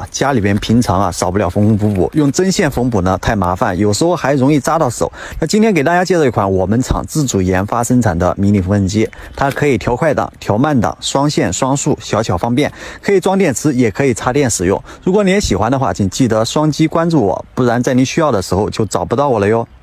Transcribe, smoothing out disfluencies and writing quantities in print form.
家里边平常少不了缝缝补补，用针线缝补呢太麻烦，有时候还容易扎到手。那今天给大家介绍一款我们厂自主研发生产的迷你缝纫机，它可以调快档、调慢档，双线双速，小巧方便，可以装电池，也可以插电使用。如果你也喜欢的话，请记得双击关注我，不然在你需要的时候就找不到我了哟。